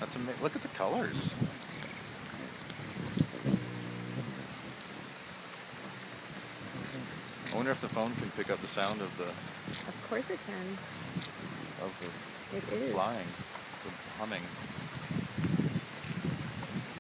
That's amazing. Look at the colors. I wonder if the phone can pick up the sound of the Of course it can. of the It is. flying, the humming.